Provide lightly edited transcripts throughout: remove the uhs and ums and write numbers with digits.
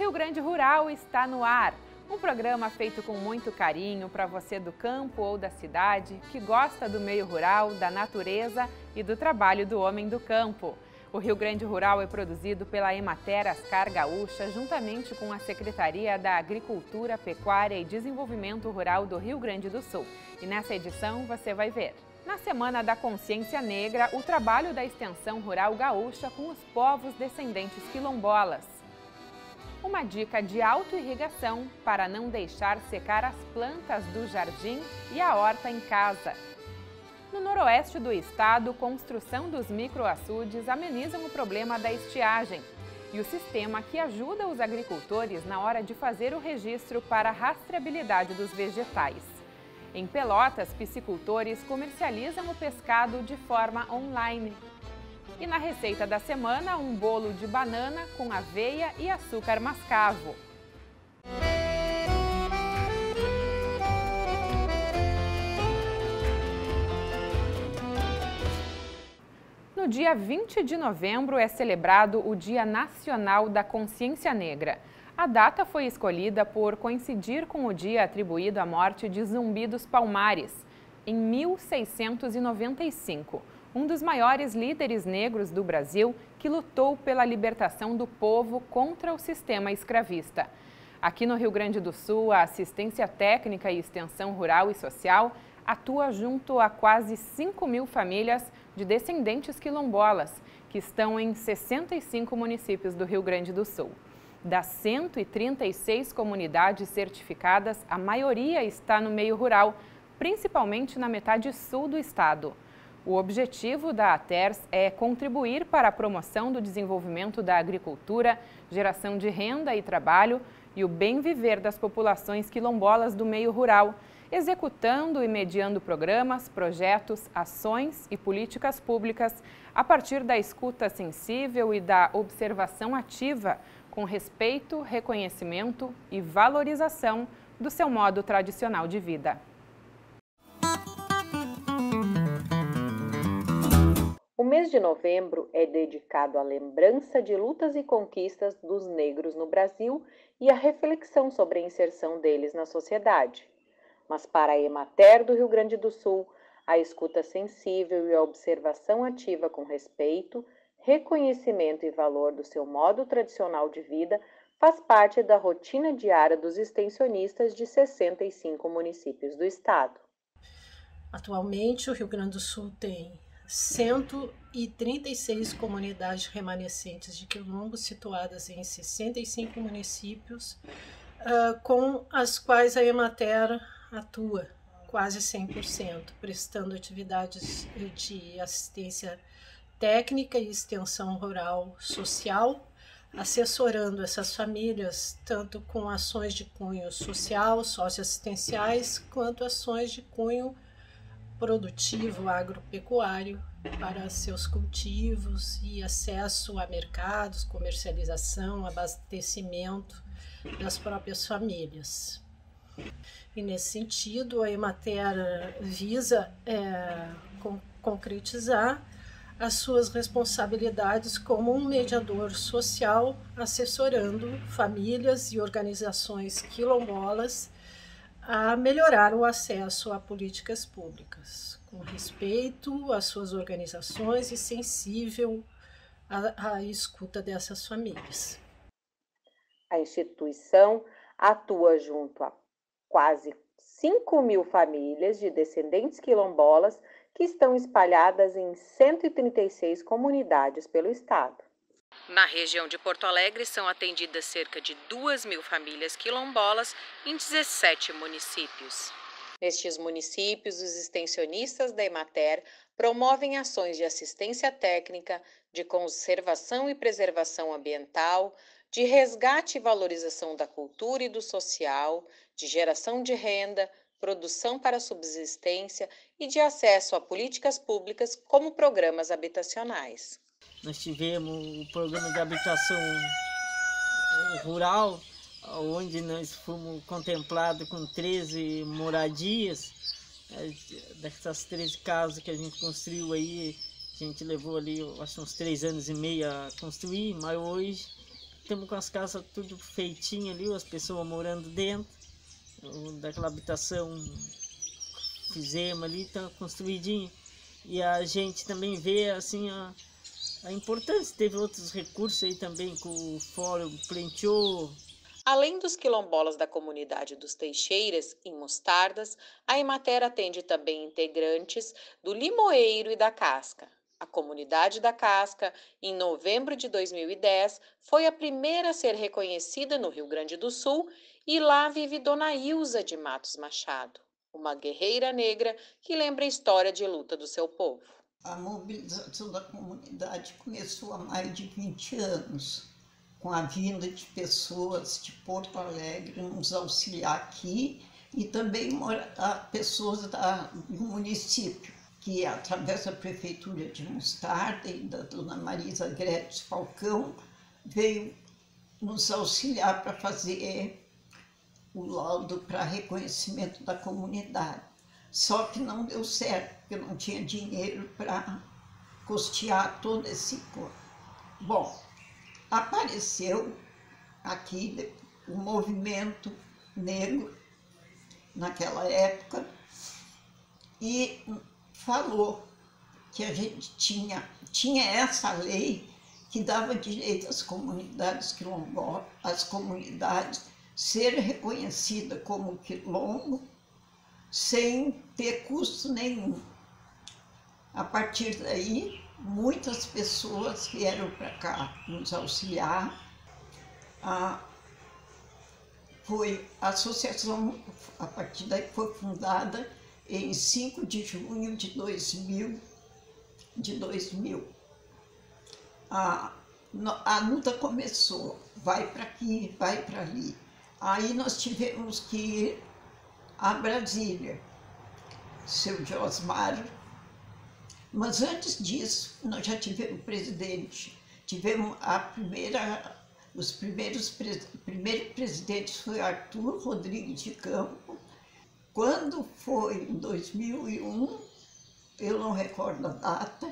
Rio Grande Rural está no ar. Um programa feito com muito carinho para você do campo ou da cidade, que gosta do meio rural, da natureza e do trabalho do homem do campo. O Rio Grande Rural é produzido pela Emater Ascar Gaúcha, juntamente com a Secretaria da Agricultura, Pecuária e Desenvolvimento Rural do Rio Grande do Sul. E nessa edição você vai ver. Na Semana da Consciência Negra, o trabalho da Extensão Rural Gaúcha com os povos descendentes quilombolas. Uma dica de autoirrigação para não deixar secar as plantas do jardim e a horta em casa. No noroeste do estado, construção dos microaçudes amenizam o problema da estiagem e o sistema que ajuda os agricultores na hora de fazer o registro para a rastreabilidade dos vegetais. Em Pelotas, piscicultores comercializam o pescado de forma online. E na receita da semana, um bolo de banana com aveia e açúcar mascavo. No dia 20 de novembro é celebrado o Dia Nacional da Consciência Negra. A data foi escolhida por coincidir com o dia atribuído à morte de Zumbi dos Palmares, em 1695. Um dos maiores líderes negros do Brasil que lutou pela libertação do povo contra o sistema escravista. Aqui no Rio Grande do Sul, a Assistência Técnica e Extensão Rural e Social atua junto a quase 5.000 famílias de descendentes quilombolas, que estão em 65 municípios do Rio Grande do Sul. Das 136 comunidades certificadas, a maioria está no meio rural, principalmente na metade sul do estado. O objetivo da ATERS é contribuir para a promoção do desenvolvimento da agricultura, geração de renda e trabalho e o bem viver das populações quilombolas do meio rural, executando e mediando programas, projetos, ações e políticas públicas a partir da escuta sensível e da observação ativa, com respeito, reconhecimento e valorização do seu modo tradicional de vida. O mês de novembro é dedicado à lembrança de lutas e conquistas dos negros no Brasil e à reflexão sobre a inserção deles na sociedade. Mas para a Emater do Rio Grande do Sul, a escuta sensível e a observação ativa com respeito, reconhecimento e valor do seu modo tradicional de vida faz parte da rotina diária dos extensionistas de 65 municípios do estado. Atualmente, o Rio Grande do Sul tem 136 comunidades remanescentes de quilombo situadas em 65 municípios, com as quais a Emater atua quase 100%, prestando atividades de assistência técnica e extensão rural social, assessorando essas famílias tanto com ações de cunho social, socioassistenciais, quanto ações de cunho produtivo agropecuário para seus cultivos e acesso a mercados, comercialização, abastecimento das próprias famílias. E nesse sentido, a Emater visa concretizar as suas responsabilidades como um mediador social, assessorando famílias e organizações quilombolas a melhorar o acesso a políticas públicas, com respeito às suas organizações e sensível à escuta dessas famílias. A instituição atua junto a quase 5.000 famílias de descendentes quilombolas que estão espalhadas em 136 comunidades pelo estado. Na região de Porto Alegre, são atendidas cerca de 2.000 famílias quilombolas em 17 municípios. Nestes municípios, os extensionistas da Emater promovem ações de assistência técnica, de conservação e preservação ambiental, de resgate e valorização da cultura e do social, de geração de renda, produção para subsistência e de acesso a políticas públicas como programas habitacionais. Nós tivemos o programa de habitação rural, onde nós fomos contemplados com 13 moradias. Dessas 13 casas que a gente construiu aí, a gente levou ali, acho, uns 3 anos e meio a construir, mas hoje estamos com as casas tudo feitinho ali, as pessoas morando dentro daquela habitação, fizemos ali, está construidinho. E a gente também vê assim a importância, teve outros recursos aí também que o Fórum pleiteou. Além dos quilombolas da comunidade dos Teixeiras, em Mostardas, a Emater atende também integrantes do Limoeiro e da Casca. A comunidade da Casca, em novembro de 2010, foi a primeira a ser reconhecida no Rio Grande do Sul e lá vive Dona Ilza de Matos Machado, uma guerreira negra que lembra a história de luta do seu povo. A mobilização da comunidade começou há mais de 20 anos, com a vinda de pessoas de Porto Alegre nos auxiliar aqui e também pessoas do município, que através da Prefeitura de Mostarda e da dona Marisa Gretz Falcão, veio nos auxiliar para fazer o laudo para reconhecimento da comunidade. Só que não deu certo, porque não tinha dinheiro para custear todo esse corpo. Bom, apareceu aqui o movimento negro naquela época e falou que a gente tinha essa lei que dava direito às comunidades quilombolas, às comunidades ser reconhecida como quilombo sem ter custo nenhum. A partir daí, muitas pessoas vieram para cá nos auxiliar. Foi a associação, a partir daí foi fundada em 5 de junho de 2000. A luta começou, vai para aqui, vai para ali. Aí nós tivemos que ir a Brasília, seu Josmar. Mas antes disso, nós já tivemos presidente. Tivemos o primeiro presidente foi Arthur Rodrigues de Campos. Quando foi em 2001, eu não recordo a data,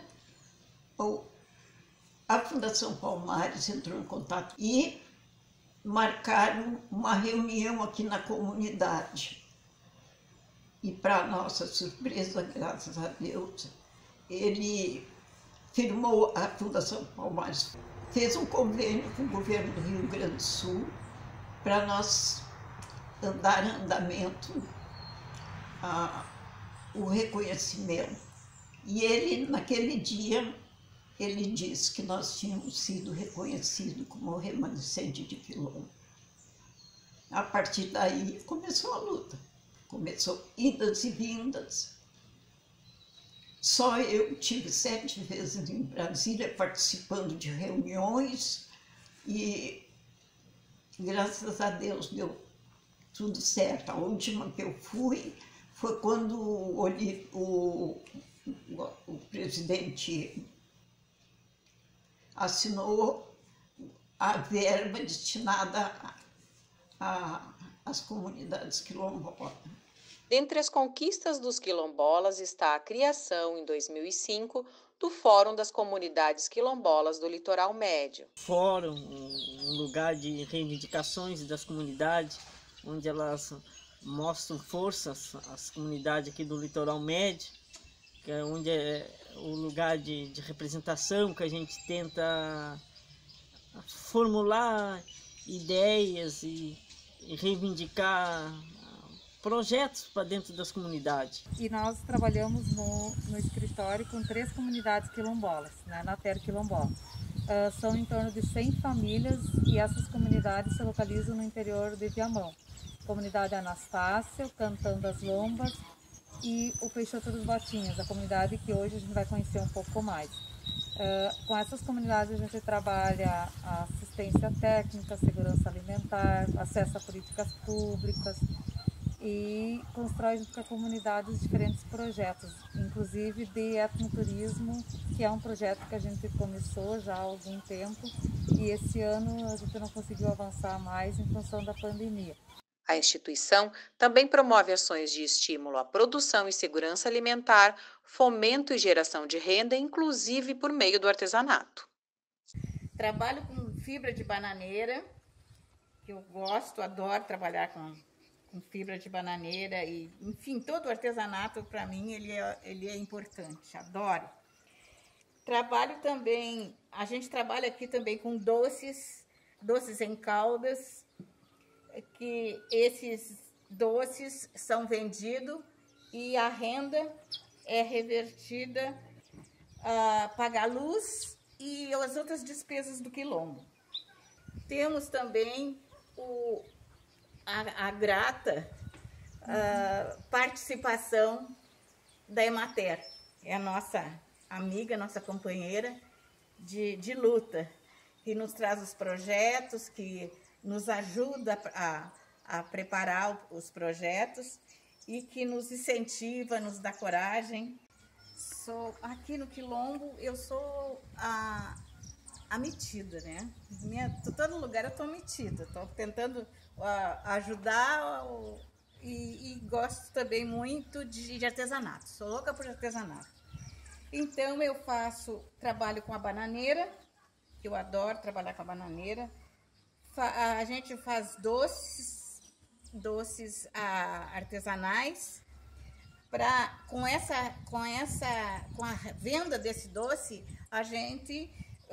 a Fundação Palmares entrou em contato e marcaram uma reunião aqui na comunidade. E, para nossa surpresa, graças a Deus, ele firmou, a Fundação Palmares fez um convênio com o governo do Rio Grande do Sul para nós dar andamento o reconhecimento. E ele, naquele dia, ele disse que nós tínhamos sido reconhecidos como remanescente de quilombo. A partir daí começou a luta. Começou idas e vindas. Só eu tive 7 vezes em Brasília participando de reuniões e, graças a Deus, deu tudo certo. A última que eu fui foi quando o presidente assinou a verba destinada às comunidades quilombolas. Dentre as conquistas dos quilombolas está a criação, em 2005, do Fórum das Comunidades Quilombolas do Litoral Médio. Fórum, um lugar de reivindicações das comunidades, onde elas mostram forças às comunidades aqui do Litoral Médio, que é onde é o lugar de representação, que a gente tenta formular ideias e reivindicar projetos para dentro das comunidades. E nós trabalhamos no escritório com 3 comunidades quilombolas, né, na terra quilombola. São em torno de 100 famílias e essas comunidades se localizam no interior de Viamão. Comunidade Anastácia, Cantão das Lombas e o Peixoto dos Botinhas, a comunidade que hoje a gente vai conhecer um pouco mais. Com essas comunidades a gente trabalha a assistência técnica, segurança alimentar, acesso a políticas públicas e constrói junto com a comunidade os diferentes projetos, inclusive de etnoturismo, que é um projeto que a gente começou já há algum tempo e esse ano a gente não conseguiu avançar mais em função da pandemia. A instituição também promove ações de estímulo à produção e segurança alimentar, fomento e geração de renda, inclusive por meio do artesanato. Trabalho com fibra de bananeira, que eu gosto, adoro trabalhar com fibra de bananeira e, enfim, todo o artesanato para mim ele é importante, adoro. Trabalho também, a gente trabalha aqui também com doces em caldas, que esses doces são vendidos e a renda é revertida a pagar luz e as outras despesas do quilombo. Temos também a grata participação da Emater, é a nossa amiga, nossa companheira de luta, que nos traz os projetos, que nos ajuda a preparar os projetos e que nos incentiva, nos dá coragem. Aqui no Quilombo, eu sou a metida, né? Todo lugar eu estou metida, estou tentando ajudar e gosto também muito de artesanato, sou louca por artesanato. Então eu trabalho com a bananeira, que eu adoro trabalhar com a bananeira. A gente faz doces artesanais. Com a venda desse doce, a gente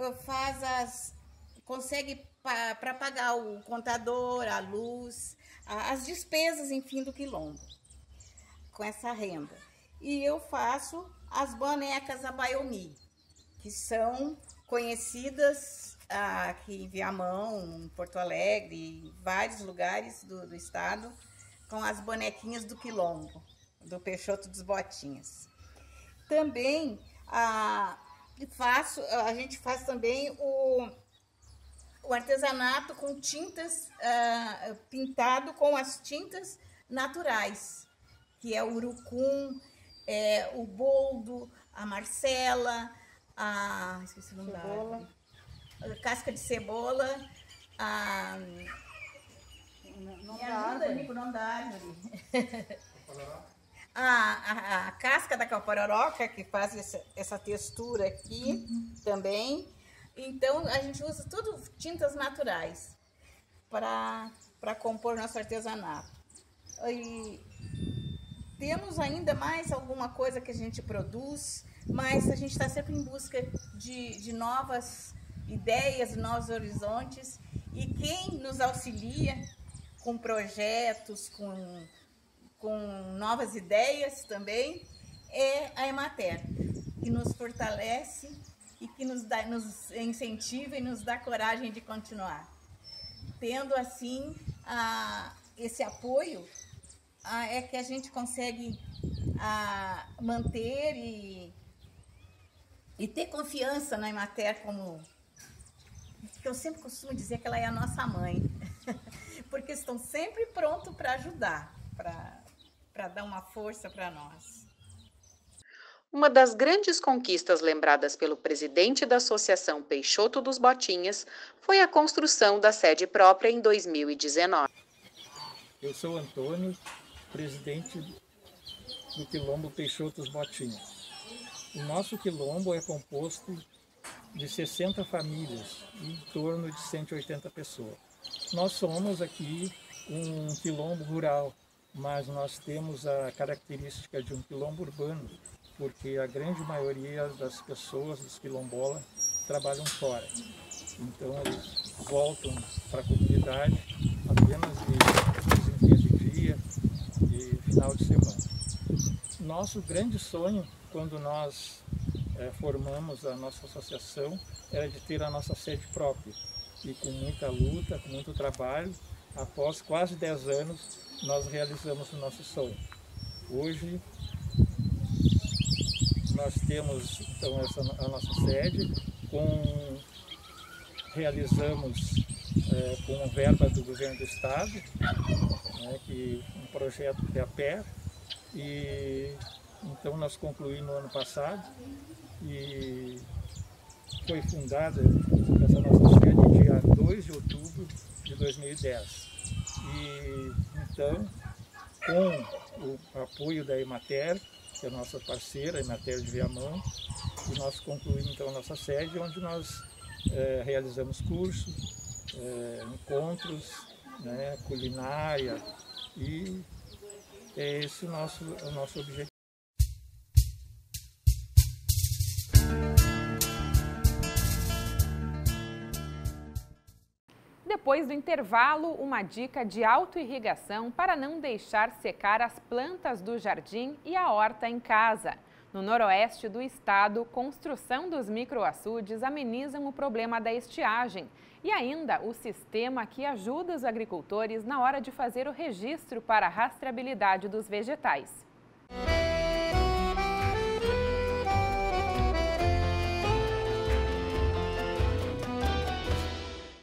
consegue para pagar o contador, a luz, as despesas, enfim, do quilombo, com essa renda. E eu faço as bonecas Abaiomi, que são conhecidas aqui em Viamão, em Porto Alegre, em vários lugares do estado, com as bonequinhas do quilombo, do Peixoto dos Botinhas. Também a gente faz também o artesanato com tintas, pintado com as tintas naturais, que é o urucum, o boldo, a marcela, esqueci o nome da árvore, a casca de cebola, a casca da capororoca, que faz essa textura aqui também. Então, a gente usa tudo tintas naturais para compor nosso artesanato. E temos ainda mais alguma coisa que a gente produz, mas a gente está sempre em busca de novas ideias, novos horizontes. E quem nos auxilia com projetos, com novas ideias também, é a Emater, que nos fortalece e que nos incentiva e nos dá coragem de continuar. Tendo assim esse apoio, é que a gente consegue manter e ter confiança na Emater, como eu sempre costumo dizer que ela é a nossa mãe, porque estão sempre prontos para ajudar, para dar uma força para nós. Uma das grandes conquistas lembradas pelo presidente da Associação Peixoto dos Botinhas foi a construção da sede própria em 2019. Eu sou Antônio, presidente do Quilombo Peixoto dos Botinhas. O nosso quilombo é composto de 60 famílias e em torno de 180 pessoas. Nós somos aqui um quilombo rural, mas nós temos a característica de um quilombo urbano, porque a grande maioria das pessoas, dos quilombolas, trabalham fora. Então eles voltam para a comunidade apenas de 15 dias e final de semana. Nosso grande sonho, quando nós formamos a nossa associação, era de ter a nossa sede própria. E com muita luta, com muito trabalho, após quase 10 anos, nós realizamos o nosso sonho. Hoje, nós temos então a nossa sede, realizamos com verba do governo do estado, um projeto que é a PER, e então nós concluímos no ano passado e foi fundada essa nossa sede dia 2 de outubro de 2010. E então, com o apoio da Emater, que é a nossa parceira, a Emater de Viamão, e nós concluímos então a nossa sede, onde nós realizamos cursos, encontros, né, culinária, e é esse o nosso objetivo. Depois do intervalo, uma dica de autoirrigação para não deixar secar as plantas do jardim e a horta em casa. No noroeste do estado, construção dos microaçudes amenizam o problema da estiagem. E ainda o sistema que ajuda os agricultores na hora de fazer o registro para a rastreabilidade dos vegetais.